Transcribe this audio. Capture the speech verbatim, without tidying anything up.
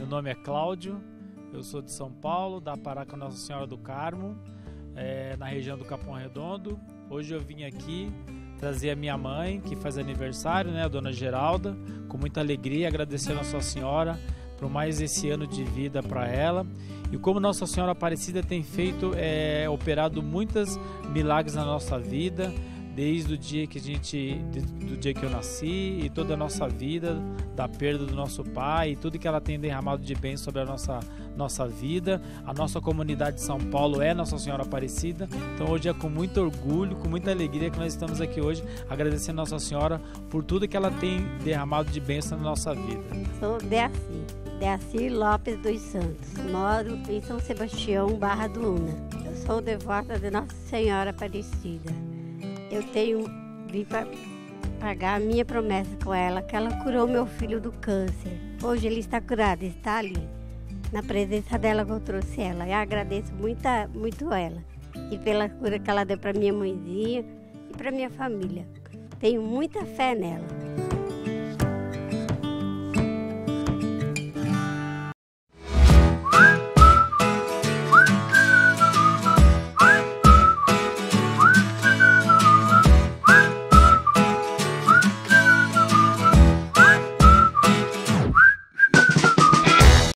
Meu nome é Cláudio, eu sou de São Paulo, da Paróquia Nossa Senhora do Carmo, é, na região do Capão Redondo. Hoje eu vim aqui trazer a minha mãe, que faz aniversário, né, a Dona Geralda, com muita alegria, agradecer a Nossa Senhora por mais esse ano de vida para ela. E como Nossa Senhora Aparecida tem feito, é, operado muitos milagres na nossa vida, desde o dia que a gente, do dia que eu nasci e toda a nossa vida, da perda do nosso pai e tudo que ela tem derramado de bem sobre a nossa, nossa vida. A nossa comunidade de São Paulo é Nossa Senhora Aparecida, então hoje é com muito orgulho, com muita alegria que nós estamos aqui hoje, agradecendo a Nossa Senhora por tudo que ela tem derramado de bênção na nossa vida. Sou Deaci, Deaci Lopes dos Santos, moro em São Sebastião, Barra do Una. Eu sou devota de Nossa Senhora Aparecida. Eu tenho, vim para pagar a minha promessa com ela, que ela curou meu filho do câncer. Hoje ele está curado, está ali. Na presença dela que eu trouxe ela. Eu agradeço muito, muito ela. E pela cura que ela deu para minha mãezinha e para minha família. Tenho muita fé nela.